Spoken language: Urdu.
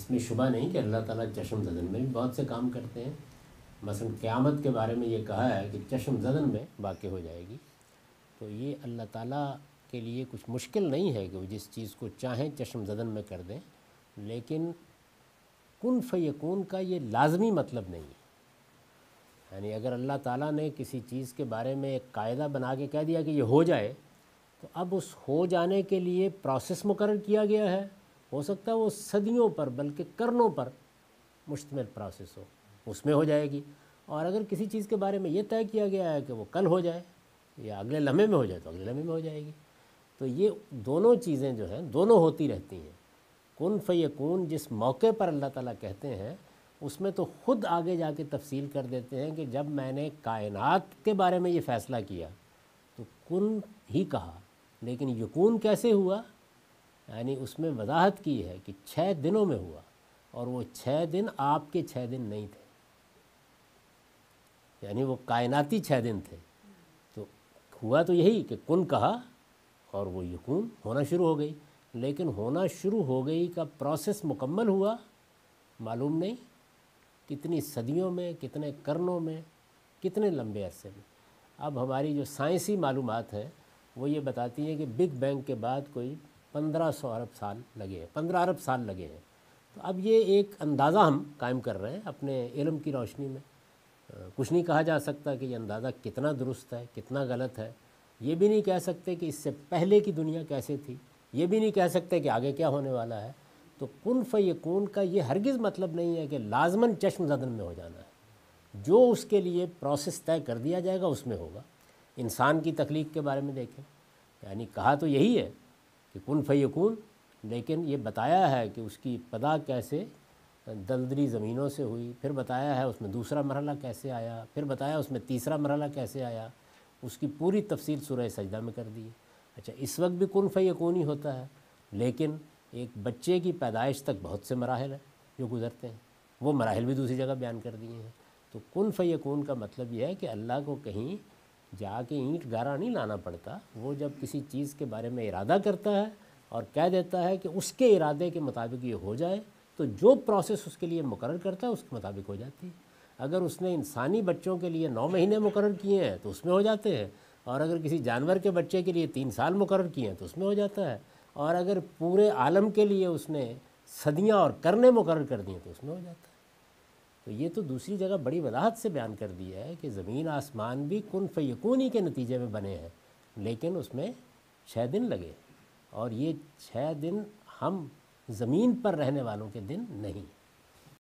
اس میں شبہ نہیں کہ اللہ تعالیٰ چشم زدن میں بھی بہت سے کام کرتے ہیں. مثلا قیامت کے بارے میں یہ کہا ہے کہ چشم زدن میں واقع ہو جائے گی. تو یہ اللہ تعالیٰ کے لیے کچھ مشکل نہیں ہے کہ وہ جس چیز کو چاہیں چشم زدن میں کر دیں، لیکن کن فیکون کا یہ لازمی مطلب نہیں ہے. یعنی اگر اللہ تعالیٰ نے کسی چیز کے بارے میں ایک قاعدہ بنا کے کہہ دیا کہ یہ ہو جائے، تو اب اس ہو جانے کے لیے پروسیس مقرر کیا گیا ہے. ہو سکتا ہے وہ صدیوں پر بلکہ قرنوں پر مشتمل پروسیس ہو، اس میں ہو جائے گی. اور اگر کسی چیز کے بارے میں یہ طے کیا گیا ہے کہ وہ کل ہو جائے یا اگلے لمحے میں ہو جائے تو اگلے لمحے میں ہو جائے گی. تو یہ دونوں چیزیں جو ہیں دونوں ہوتی رہتی ہیں. کن فیکون جس موقع پر اللہ تعالیٰ کہتے ہیں اس میں تو خود آگے جا کے تفصیل کر دیتے ہیں کہ جب میں نے کائنات کے بارے میں یہ فیصلہ کیا تو کن ہی کہا، لیکن یکون کیسے ہوا، یعنی اس میں وضاحت کی ہے کہ 6 دنوں میں ہوا، اور وہ 6 دن آپ کے 6 دن نہیں تھے، یعنی وہ کائناتی 6 دن تھے. تو ہوا تو یہی کہ کن کہا اور وہ یکون ہونا شروع ہو گئی. لیکن ہونا شروع ہو گئی کا پروسیس مکمل ہوا معلوم نہیں، کتنی صدیوں میں، کتنے قرنوں میں، کتنے لمبے عرصے میں. اب ہماری جو سائنسی معلومات ہیں وہ یہ بتاتی ہیں کہ بگ بینگ کے بعد کوئی 1500 ارب سال لگے ہیں، 15 ارب سال لگے ہیں. تو اب یہ ایک اندازہ ہم قائم کر رہے ہیں اپنے علم کی روشنی میں. کچھ نہیں کہا جا سکتا کہ یہ اندازہ کتنا درست ہے، کتنا غلط ہے. یہ بھی نہیں کہہ سکتے کہ اس سے پہلے کی دنیا کیسے تھی، یہ بھی نہیں کہہ سکتے کہ آگے کیا ہونے والا ہے. تو کن فیکون کا یہ ہرگز مطلب نہیں ہے کہ لازماً چشم زدن میں ہو جانا ہے. جو اس کے لیے پروسیس طے کر دیا جائے گا اس میں ہوگا. انسان کی تخلیق کے بارے میں دیکھیں، یعنی کہا تو یہی ہے کہ کن فیکون، لیکن یہ بتایا ہے کہ اس کی ابتدا کیسے دلدلی زمینوں سے ہوئی، پھر بتایا ہے اس میں دوسرا مرحلہ کیسے آیا، پھر بتایا اس میں تیسرا مرحلہ کیسے آیا. اس کی پوری تفصیل سورہ سجدہ میں کر دی ہے. اچھا، اس وقت بھی کن فیکون ہی ہوتا ہے، لیکن ایک بچے کی پیدائش تک بہت سے مراحل ہیں جو گزرتے ہیں، وہ مراحل بھی دوسری جگہ بیان کر دیے ہیں. تو کن فیکون کا مطلب یہ ہے کہ اللہ کو کہیں جا کے اینٹ گارا نہیں لانا پڑتا. وہ جب کسی چیز کے بارے میں ارادہ کرتا ہے اور کہہ دیتا ہے کہ اس کے ارادے کے مطابق یہ ہو جائے، تو جو پروسیس اس کے لیے مقرر کرتا ہے اس کے مطابق ہو جاتی ہے. اگر اس نے انسانی بچوں کے لیے 9 مہینے مقرر کیے ہیں تو اس میں ہو جاتے ہیں، اور اگر کسی جانور کے بچے کے لیے 3 سال مقرر کیے ہیں تو اس میں ہو جاتا ہے، اور اگر پورے عالم کے لیے اس نے صدیاں اور قرنیں مقرر کر دی ہیں تو اس میں ہو جاتا ہے. تو یہ تو دوسری جگہ بڑی وضاحت سے بیان کر دیا ہے کہ زمین آسمان بھی کن فیکون ہی کے نتیجے میں بنے ہیں، لیکن اس میں 6 دن لگے، اور یہ 6 دن ہم زمین پر رہنے والوں کے دن نہیں.